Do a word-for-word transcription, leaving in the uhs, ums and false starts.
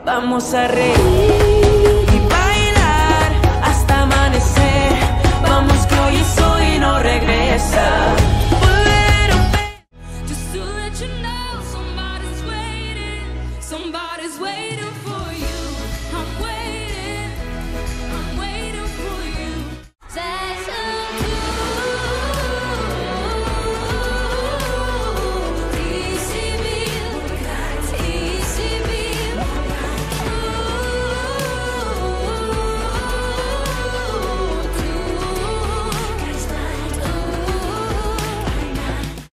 Vamos a reír y bailar hasta amanecer. Vamos que hoy es hoy y no regresa.